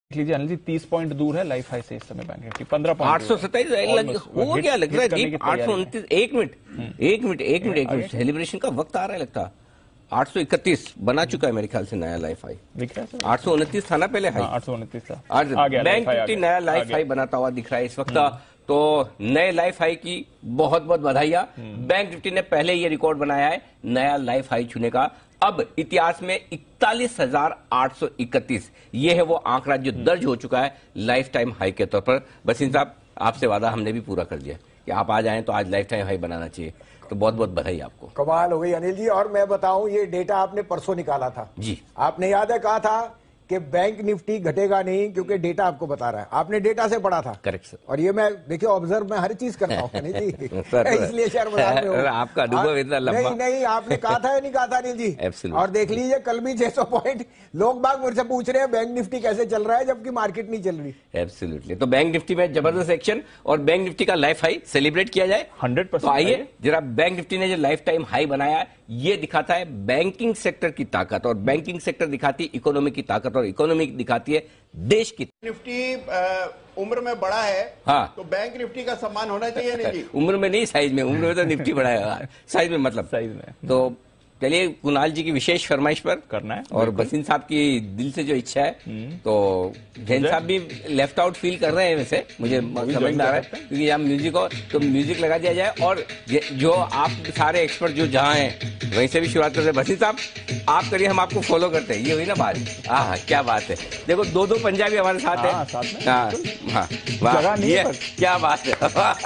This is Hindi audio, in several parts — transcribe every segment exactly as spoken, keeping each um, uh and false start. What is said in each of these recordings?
लीजिए अनिल जी, तीस पॉइंट दूर है लाइफ हाई से इस समय बैंक निफ्टी, पंद्रह पॉइंट आठ सौ सत्ताईस हो क्या लग रहा है? आठ सौ उनतीस एक मिनट एक मिनट एक मिनट एक मिनट सेलिब्रेशन का वक्त आ रहा है लगता। आठ सौ इकतीस बना चुका है मेरे ख्याल से नया लाइफ हाई। दिख रहा है आठ सौ उनतीस था ना पहले हाई। आठ सौ उनतीस था। आज बैंक निफ्टी नया लाइफ हाई बनाता हुआ दिख रहा है इस वक्त। तो नए लाइफ हाई की बहुत बहुत बधाइयां। बैंक निफ्टी ने पहले ये रिकॉर्ड बनाया है नया लाइफ हाई छूने का। अब इतिहास में इकतालीस हजार आठ सौ इकतीस ये है वो आंकड़ा जो दर्ज हो चुका है लाइफ टाइम हाई के तौर पर। बसीन साहब, आपसे वादा हमने भी पूरा कर दिया कि आप आ जाएं तो आज लाइफ टाइम हाई बनाना चाहिए। तो बहुत बहुत बधाई आपको। कमाल हो गई अनिल जी। और मैं बताऊं, ये डेटा आपने परसों निकाला था जी। आपने याद है कहा था कि बैंक निफ्टी घटेगा नहीं क्योंकि डेटा आपको बता रहा है। आपने डेटा से पढ़ा था। Correct sir. और ये मैं देखिए ऑब्जर्व मैं हर चीज करता हूँ अनिल जी इसलिए शेयर बाजार में हूँ। आपका अनुभव इतना लंबा। नहीं नहीं, आपने कहा था या नहीं कहा था अनिल जी? Absolutely. और देख लीजिए कल भी छह सौ पॉइंट लोग बाग मुझसे पूछ रहे हैं बैंक निफ्टी कैसे चल रहा है जबकि मार्केट नहीं चल रही। एब्सोल्युटली। तो बैंक निफ्टी में जबरदस्त एक्शन और बैंक निफ्टी का लाइफ हाई सेलिब्रेट किया जाए हंड्रेड परसेंट। तो आइए जरा बैंक निफ्टी ने जो लाइफ टाइम हाई बनाया है ये दिखाता है बैंकिंग सेक्टर की ताकत, और बैंकिंग सेक्टर दिखाती है इकोनॉमी की ताकत, और इकोनॉमी दिखाती है देश की। निफ्टी उम्र में बड़ा है। हाँ। तो बैंक निफ्टी का सम्मान होना चाहिए नहीं जी? उम्र में नहीं, साइज में। उम्र में तो निफ्टी बड़ा है, साइज में मतलब साइज में। तो चलिए कुणाल जी की विशेष फरमाइश पर करना है और बसीन साहब की दिल से जो इच्छा है तो जैन साहब भी लेफ्ट आउट फील कर रहे हैं वैसे, मुझे समझ में आ रहा है क्योंकि यहाँ म्यूजिक हो तो म्यूजिक लगा दिया जाए। और जो आप सारे एक्सपर्ट जो जहाँ हैं वहीं से भी शुरुआत करते हैं। बसीन साहब आप करिए, हम आपको फॉलो करते हैं। ये हुई ना बात। हाँ, क्या बात है। देखो दो दो पंजाबी हमारे साथ है। हाँ हाँ, वाह, ये क्या बात है।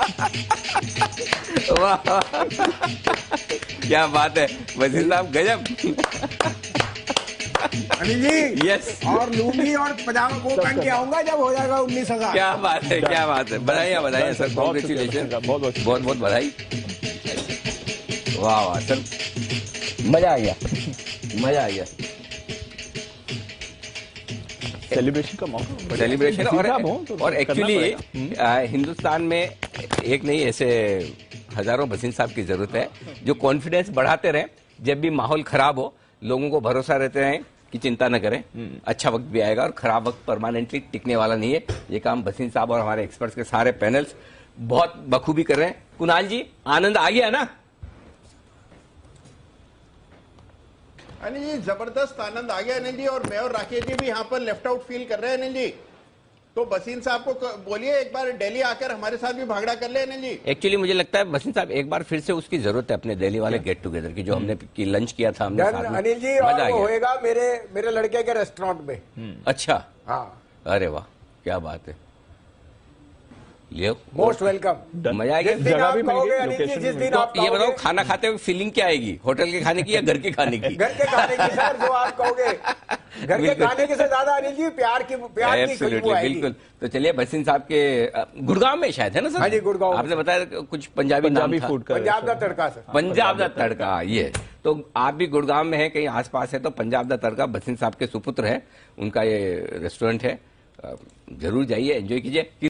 वाह, क्या बात है वजीर साहब, गजब। अनिल जी यस। और लूंगी और पजामा वो पहन के आऊंगा जब हो जाएगा उन्नीस हजार। क्या बात है, क्या बात है। बधाइयाँ बधाइयाँ सर, कॉन्ग्रेचुलेशन, बहुत बहुत बहुत बधाई। वाह वाह सर, मजा आ गया, मजा आ गया। सेलिब्रेशन का मौका, सेलिब्रेशन। और और एक्चुअली हिंदुस्तान में एक नहीं ऐसे हजारों बसीन साहब की जरूरत है जो कॉन्फिडेंस बढ़ाते रहे। जब भी माहौल खराब हो लोगों को भरोसा रहते रहे कि चिंता न करें, अच्छा वक्त भी आएगा और खराब वक्त परमानेंटली टिकने वाला नहीं है। ये काम बसीन साहब और हमारे एक्सपर्ट्स के सारे पैनल्स बहुत बखूबी कर रहे हैं। कुणाल जी, आनंद आ गया ना? अनिल जी जबरदस्त आनंद आ गया अनिल जी। और मैं और राकेश जी भी यहाँ पर लेफ्ट आउट फील कर रहे हैं अनिल जी। तो बसीन साहब को बोलिए एक बार दिल्ली आकर हमारे साथ भी भागड़ा कर ले अनिल जी। एक्चुअली मुझे लगता है बसीन साहब एक बार फिर से उसकी जरूरत है अपने दिल्ली वाले गेट टुगेदर की, जो हमने की लंच किया था हमने साथ में। अनिल जी और वो होएगा मेरे मेरे लड़के के रेस्टोरेंट में। अच्छा, हाँ। अरे वाह, क्या बात है। Leo, most welcome. मजा आ गया। जगह भी मिल गई, लोकेशन जिस दिन तो आप ये बताओ, खाना खाते हुए फीलिंग क्या आएगी? होटल के खाने की या घर के खाने की? घर के खाने की सर, जो आप कहोगे। घर के खाने के से ज्यादा अनिल जी प्यार की प्यार की खुशबू आएगी। बिल्कुल। तो चलिए बसीन साहब के गुड़गांव में शायद है ना सर? हाँ जी, गुड़गांव। आपने बताया कुछ पंजाबी पंजाबी नाम फूड था। का, पंजाब का तड़का सर। पंजाब दा तड़का, ये तो आप भी गुड़गांव में है कहीं आसपास है तो पंजाब दा तड़का बसीन साहब के सुपुत्र है, उनका ये रेस्टोरेंट है। जरूर जाइए, एंजॉय कीजिए।